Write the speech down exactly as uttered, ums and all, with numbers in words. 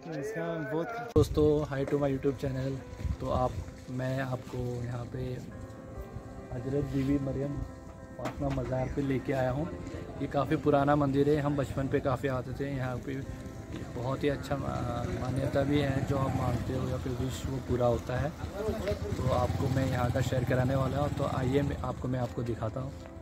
इसका बहुत दोस्तों, hi to my YouTube channel. तो आप मैं आपको यहाँ पे हजरत बीवी मरियम फातिमा मज़ार पे लेके आया हूँ। ये काफ़ी पुराना मंदिर है, हम बचपन पे काफ़ी आते थे यहाँ पे। बहुत ही अच्छा मान्यता भी है, जो आप मानते हो या फिर विश वो पूरा होता है। तो आपको मैं यहाँ का शेयर कराने वाला हूँ, तो आइए मैं आपको मैं आपको दिखाता हूँ।